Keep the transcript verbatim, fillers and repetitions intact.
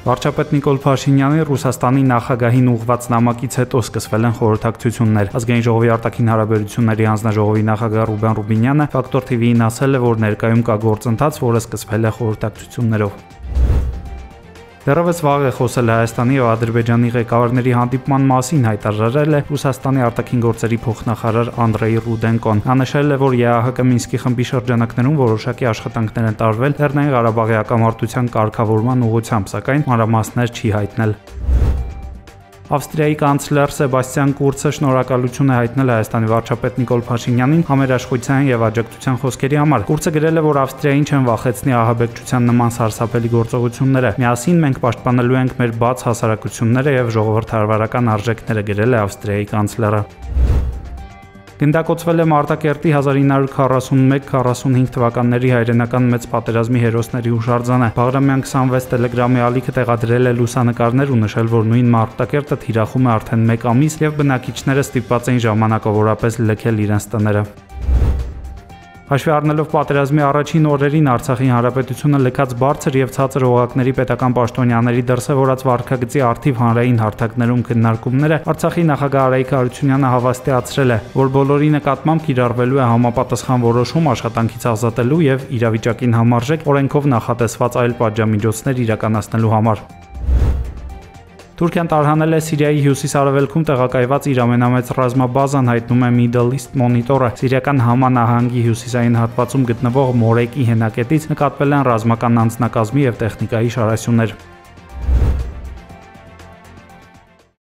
Վարչապետ Նիկոլ Փաշինյանի Ռուսաստանի նախագահին ուղղված նամակից հետո սկսվել են խորհրդակցություններ։ Ազգային ժողովի արտաքին հարաբերությունների հանձնաժողովի նախագահ Ռուբեն Ռուբինյանը Ֆակտոր թի վիին ասել է, որ ներկայում կա գործընթաց, որը սկսվել է խորհրդակցություններով։ Դեռևս վաղ է խոսել Հայաստանի և Ադրբեջանի ղեկավարների հանդիպման մասին, հայտարարել է Ռուսաստանի արտաքին գործերի փոխնախարար Անդրեյ Ռուդենկոն։ Նա նշել է, որ Է Ա Հ Կ Մինսկի խմբի շրջանակներում որոշակի աշխատանքներ են տարվել Լեռնային Ղարաբաղի հակամարտության կարգավորման ուղղությամբ, սակայն մանրամասներ չի հայտնել։ Ավստրիայի կանցլեր Սեբաստիան Կուրցը շնորհակալություն է հայտնել Հայաստանի վարչապետ Նիկոլ Փաշինյանին համերաշխության և աջակցության խոսքերի համար։ Կուրցը գրել է, որ Ավստրիային չեն վախեցնի ահաբեկչության նման սարսափելի գործողությունները։ Միասին մենք պաշտպանելու ենք մեր բաց հասարակությունները և ժողովրդավարական արժեքները, գրել է Ավստրիայի կանցլերը։ Գնդակոծվել է Մարտակերտի հազար ինը հարյուր քառասունմեկ քառասունհինգ թվականների հայրենական մեծ պատերազմի հերոսների հուշարձանը։ Բաղրամյան քսանվեց տելեգրամի ալիքը տեղադրել է լուսանկարներ ու նշել, որ նույն Մարտակերտը թիրախում է արդեն մեկ ամիս և բնակիչները ստիպված էին ժամանակավորապես լքել իրենց տները։ Հաշվի առնելով պատերազմի առաջին օրերին Արցախի հանրապետությունը լքած բարձր և ցածր օղակների պետական պաշտոնյաների դրսևորած վարքագծի առթիվ հանրային հարթակներում քննարկումները, Արցախի նախագահ Արայիկ Հարությունյանը հավաստիացրել է, որ բոլորի նկատմամբ կիրառվելու է համապատասխան որոշում աշխատանքից ազատելու և իրավիճակին համարժեք օրենքով նախատեսված այլ պատժամիջոցներ իրականացնելու համար։ Թուրքիան տարհանել է Սիրիայի հյուսիս-արևելքում տեղակայված իր ամենամեծ ռազմաբազան, հայտնում է Middle East Monitor-ը։ Սիրիական Համա նահանգի հյուսիսային հատվածում գտնվող Մորեկի հենակետից նկատվել են ռազմական անձնակազմի և տեխնիկայի շարասյուններ։